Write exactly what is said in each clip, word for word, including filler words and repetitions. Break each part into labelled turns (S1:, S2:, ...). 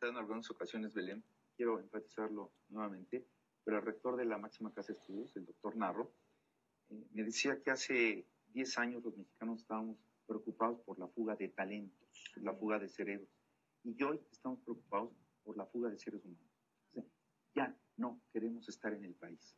S1: comentado en algunas ocasiones, Belén, quiero enfatizarlo nuevamente, pero el rector de la máxima casa de estudios, el doctor Narro, eh, me decía que hace diez años los mexicanos estábamos preocupados por la fuga de talentos, la fuga de cerebros, y hoy estamos preocupados por la fuga de seres humanos. O sea, ya no queremos estar en el país.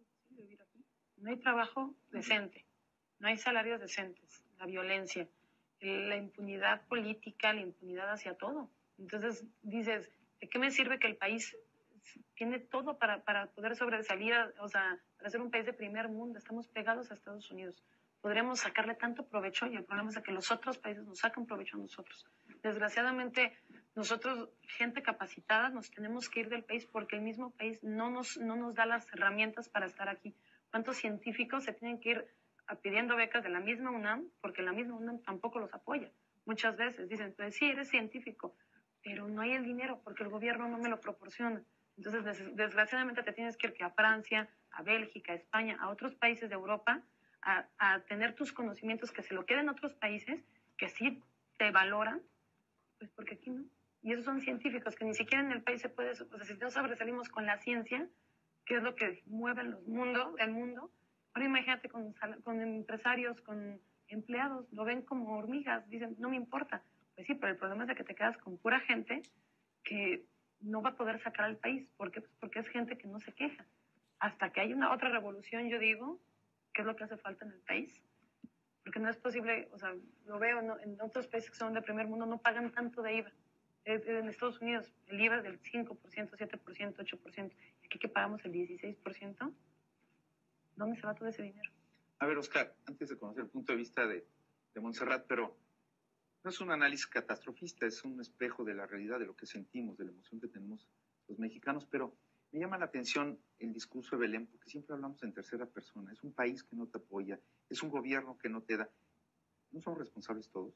S2: No hay trabajo decente, no hay salarios decentes, la violencia, la impunidad política, la impunidad hacia todo. Entonces dices, ¿de qué me sirve que el país tiene todo para, para poder sobresalir, o sea, para ser un país de primer mundo? Estamos pegados a Estados Unidos. Podríamos sacarle tanto provecho y el problema es de que los otros países nos sacan provecho a nosotros. Desgraciadamente, nosotros, gente capacitada, nos tenemos que ir del país porque el mismo país no nos, no nos da las herramientas para estar aquí. ¿Cuántos científicos se tienen que ir pidiendo becas de la misma UNAM porque la misma UNAM tampoco los apoya? Muchas veces dicen, pues sí, eres científico, pero no hay el dinero porque el gobierno no me lo proporciona. Entonces, des desgraciadamente te tienes que ir que a Francia, a Bélgica, a España, a otros países de Europa, a, a tener tus conocimientos, que se lo queden otros países, que sí te valoran, pues porque aquí no. Y esos son científicos que ni siquiera en el país se puede, o sea, si no sobresalimos con la ciencia, que es lo que mueve los mundos, el mundo, ahora imagínate con, con empresarios, con empleados, lo ven como hormigas, dicen, no me importa. Pues sí, pero el problema es de que te quedas con pura gente que no va a poder sacar al país. ¿Por qué? Pues porque es gente que no se queja. Hasta que hay una otra revolución, yo digo, ¿qué es lo que hace falta en el país? Porque no es posible, o sea, lo veo, ¿no? En otros países que son de primer mundo no pagan tanto de I V A. En Estados Unidos el I V A es del cinco por ciento, siete por ciento, ocho por ciento. Y aquí que pagamos el dieciséis por ciento, ¿dónde se va todo ese dinero?
S1: A ver, Oscar, antes de conocer el punto de vista de, de Montserrat, pero no es un análisis catastrofista, es un espejo de la realidad, de lo que sentimos, de la emoción que tenemos los mexicanos, pero me llama la atención el discurso de Belén, porque siempre hablamos en tercera persona. Es un país que no te apoya, es un gobierno que no te da. ¿No somos responsables todos?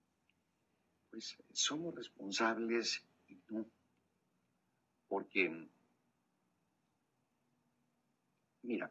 S3: Pues somos responsables y no, porque, mira,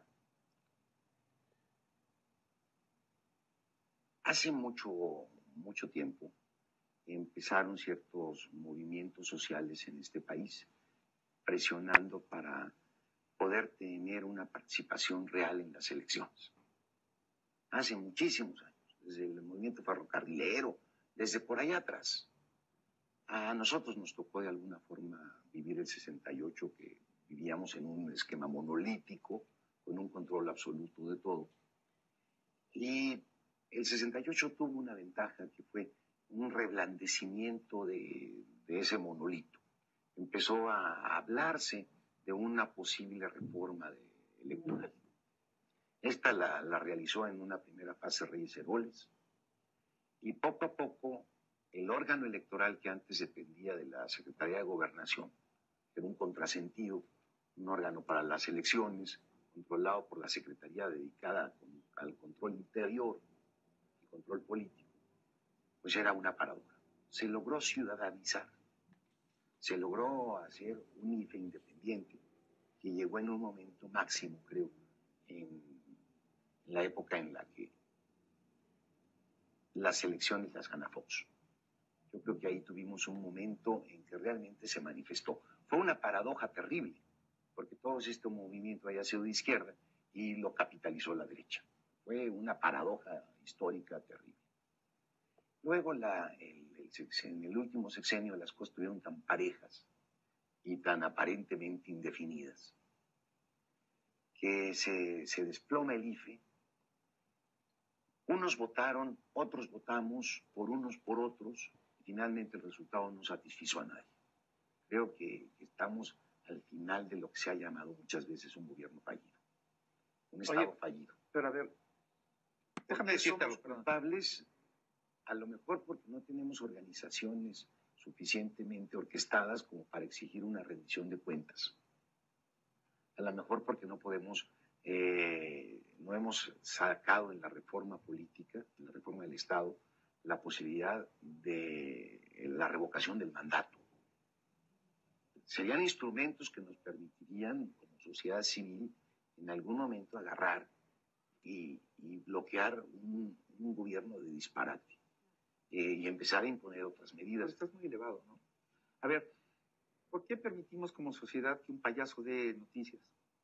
S3: hace mucho, mucho tiempo empezaron ciertos movimientos sociales en este país, presionando para poder tener una participación real en las elecciones. Hace muchísimos años, desde el movimiento ferrocarrilero, desde por allá atrás. A nosotros nos tocó de alguna forma vivir el sesenta y ocho, que vivíamos en un esquema monolítico, con un control absoluto de todo. Y el sesenta y ocho tuvo una ventaja, que fue un reblandecimiento de, de ese monolito. Empezó a hablarse de una posible reforma de, electoral. Esta la, la realizó en una primera fase Reyes Heroles, y poco a poco el órgano electoral, que antes dependía de la Secretaría de Gobernación, que era un contrasentido, un órgano para las elecciones, controlado por la Secretaría dedicada al control interior y control político, pues era una paradoja. Se logró ciudadanizar, se logró hacer un I F E independiente, que llegó en un momento máximo, creo, en la época en la que las elecciones las gana Fox. Yo creo que ahí tuvimos un momento en que realmente se manifestó. Fue una paradoja terrible, porque todo este movimiento había sido de izquierda y lo capitalizó la derecha. Fue una paradoja histórica terrible. Luego, la, el, el, en el último sexenio, las cosas estuvieron tan parejas y tan aparentemente indefinidas, que se, se desploma el I F E. Unos votaron, otros votamos, por unos, por otros, y finalmente el resultado no satisfizo a nadie. Creo que estamos al final de lo que se ha llamado muchas veces un gobierno fallido, un Estado
S1: Oye,
S3: fallido.
S1: Pero a ver, déjame decirte algo,
S3: somos culpables, a lo mejor porque no tenemos organizaciones suficientemente orquestadas como para exigir una rendición de cuentas. A lo mejor porque no podemos, eh, no hemos sacado en la reforma política, en la reforma del Estado, la posibilidad de la revocación del mandato. Serían instrumentos que nos permitirían, como sociedad civil, en algún momento agarrar y, y bloquear un, un gobierno de disparate, eh, y empezar a imponer otras medidas.
S1: Pero estás muy elevado, ¿no? A ver, ¿Por qué permitimos como sociedad que un payaso dé noticias?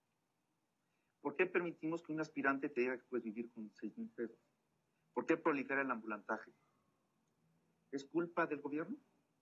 S1: ¿Por qué permitimos que un aspirante te diga que puedes vivir con seis mil pesos? ¿Por qué prolifera el ambulantaje? ¿Es culpa del gobierno?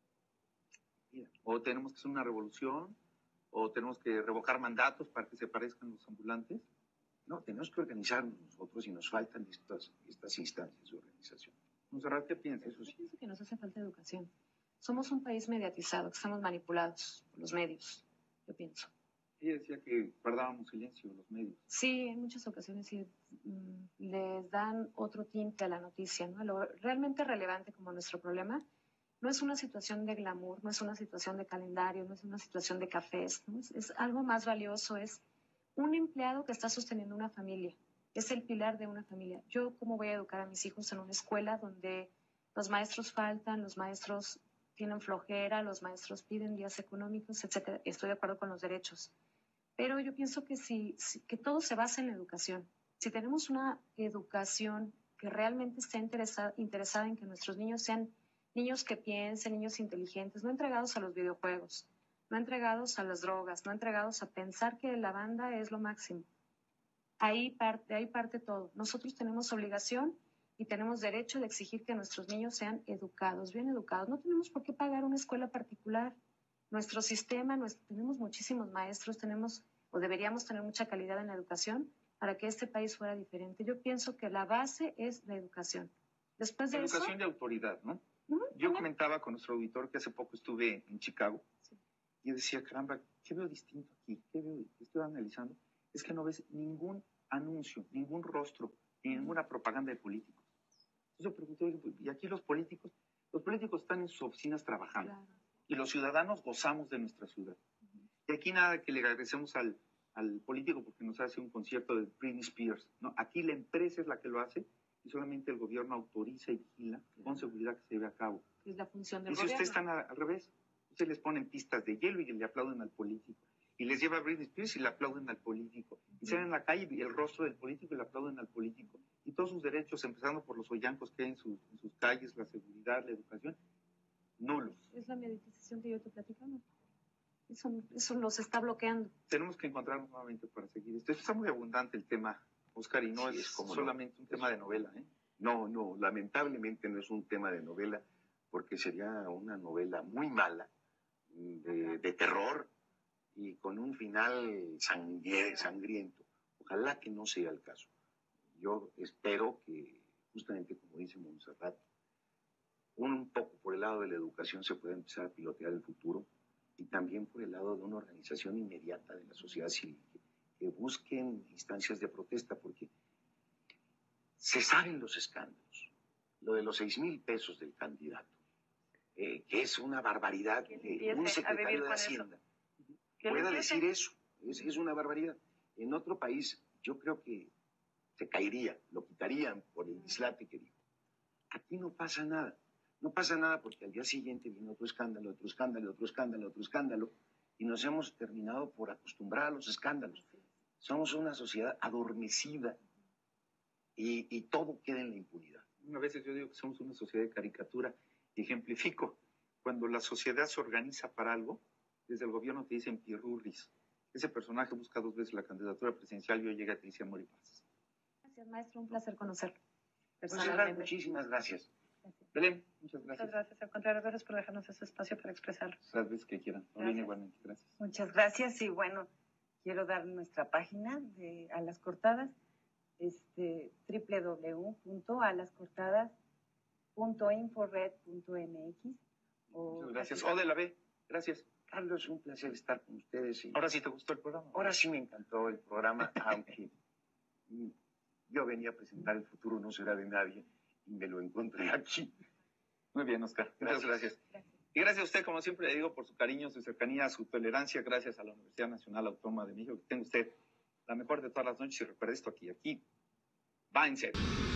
S1: Mira, o tenemos que hacer una revolución, o tenemos que revocar mandatos para que se parezcan los ambulantes.
S3: No, tenemos que organizarnos nosotros y nos faltan estas, estas instancias de organización.
S1: Monserrat, ¿qué piensas?
S4: Yo pienso que nos hace falta educación. Somos un país mediatizado, que estamos manipulados por los medios, yo pienso.
S1: Ella decía que guardábamos silencio los medios.
S4: Sí, en muchas ocasiones sí, mm, les dan otro tinte a la noticia, ¿no? Lo realmente relevante como nuestro problema no es una situación de glamour, no es una situación de calendario, no es una situación de cafés, ¿no? Es, es algo más valioso, es un empleado que está sosteniendo una familia, es el pilar de una familia. Yo, ¿cómo voy a educar a mis hijos en una escuela donde los maestros faltan, los maestros tienen flojera, los maestros piden días económicos, etcétera? Estoy de acuerdo con los derechos. Pero yo pienso que, si, si, que todo se basa en la educación. Si tenemos una educación que realmente esté interesada, interesada en que nuestros niños sean niños que piensen, niños inteligentes, no entregados a los videojuegos, no entregados a las drogas, no entregados a pensar que la banda es lo máximo. Ahí parte, ahí parte todo. Nosotros tenemos obligación y tenemos derecho de exigir que nuestros niños sean educados, bien educados. No tenemos por qué pagar una escuela particular. Nuestro sistema, nuestro, tenemos muchísimos maestros, tenemos o deberíamos tener mucha calidad en la educación para que este país fuera diferente. Yo pienso que la base es la educación. Después de
S1: educación
S4: eso,
S1: de autoridad, ¿no?
S4: Uh-huh,
S1: Yo
S4: ¿también?
S1: comentaba con nuestro auditor que hace poco estuve en Chicago,
S4: sí.
S1: Y decía, caramba, ¿qué veo distinto aquí? ¿Qué veo? Estoy analizando. Es que no ves ningún anuncio, ningún rostro, ni ninguna propaganda de políticos. Entonces yo pregunté, ¿y aquí los políticos? Los políticos están en sus oficinas trabajando.
S4: Claro.
S1: Y los ciudadanos gozamos de nuestra ciudad. Uh-huh. Y aquí nada que le agradecemos al, al político porque nos hace un concierto de Britney Spears, ¿no? Aquí la empresa es la que lo hace y solamente el gobierno autoriza y vigila claro. con seguridad que se lleve a cabo.
S4: Es la función del
S1: y si
S4: gobierno.
S1: ustedes están a, al revés, ustedes les ponen pistas de hielo y le aplauden al político. Y les lleva a Britney Spears y le aplauden al político. Y salen en la calle y el rostro del político y le aplauden al político. Y todos sus derechos, empezando por los hoyancos que hay en, su, en sus calles, la seguridad, la educación, nulos.
S4: Es la meditación que yo te platicaba. Eso, eso nos está bloqueando.
S1: Tenemos que encontrarnos nuevamente para seguir esto. Esto está muy abundante el tema, Oscar, y no sí, es, es como solamente no. un tema de novela. ¿eh?
S3: No, no, lamentablemente no es un tema de novela, porque sería una novela muy mala, de, de terror, y con un final sangri- sangriento. Ojalá que no sea el caso. Yo espero que, justamente como dice Monserrat, un poco por el lado de la educación se pueda empezar a pilotear el futuro y también por el lado de una organización inmediata de la sociedad civil que, que busquen instancias de protesta, porque se saben los escándalos. Lo de los seis mil pesos del candidato, eh, que es una barbaridad. Eh, un secretario de Hacienda pueda decir eso, es, es una barbaridad. En otro país yo creo que se caería, lo quitarían por el dislate que dijo. Aquí no pasa nada. No pasa nada porque al día siguiente viene otro escándalo, otro escándalo, otro escándalo, otro escándalo, y nos hemos terminado por acostumbrar a los escándalos. Somos una sociedad adormecida y, y todo queda en la impunidad.
S1: A veces yo digo que somos una sociedad de caricatura y ejemplifico. Cuando la sociedad se organiza para algo, desde el gobierno te dicen pirurris. Ese personaje busca dos veces la candidatura presidencial y hoy llega y te dice amor y paz.
S4: Gracias, maestro, un placer conocerlo.
S3: Pues, muchísimas gracias.
S1: Gracias. Belén, muchas gracias.
S2: Muchas gracias. Al contrario, gracias por dejarnos ese espacio para expresarlo.
S1: Las veces que quieran. Olina, igualmente. Gracias.
S5: Muchas gracias. Y bueno, quiero dar nuestra página de Alas Cortadas, este, doble u doble u doble u punto alas cortadas punto inforred punto m x.
S1: Muchas gracias. O de la B. Gracias.
S3: Carlos, un placer estar con ustedes. Y
S1: ahora sí te gustó el programa.
S3: Ahora sí me encantó el programa, aunque yo venía a presentar El futuro no será de nadie y me lo encontré aquí.
S1: Muy bien, Oscar. Muchas gracias. gracias. Y gracias a usted, como siempre le digo, por su cariño, su cercanía, su tolerancia. Gracias a la Universidad Nacional Autónoma de México. Que tenga usted la mejor de todas las noches y recuerde esto aquí. Aquí va en serio.